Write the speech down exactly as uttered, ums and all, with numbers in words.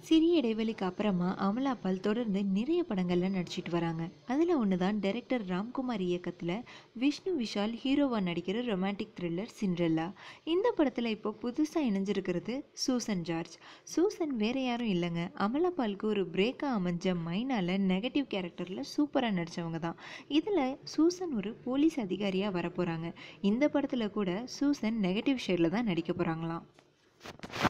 சிறிய இடைவெளிக்கு அப்புறமா அமலா பால் தொடர்ந்து நிறைய படங்கள்ல நடிச்சிட்டு வராங்க. அதில் ஒன்று தான் டைரக்டர் ராம்குமார் இயக்கத்தில் விஷ்ணு விஷால் ஹீரோவாக நடிக்கிற ரொமான்டிக் த்ரில்லர் சிண்ட்ரெல்லா. இந்த படத்தில் இப்போ புதுசாக இணைஞ்சிருக்கிறது சூசன் ஜார்ஜ். சூசன் வேற யாரும் இல்லைங்க, அமலா பாலுக்கு ஒரு பிரேக்காக அமைஞ்ச மைனால நெகட்டிவ் கேரக்டரில் சூப்பராக நடித்தவங்க தான். இதில் சூசன் ஒரு போலீஸ் அதிகாரியாக வரப்போகிறாங்க. இந்த படத்தில் கூட சூசன் நெகட்டிவ் ஷேடில் தான் நடிக்க போகிறாங்களாம்.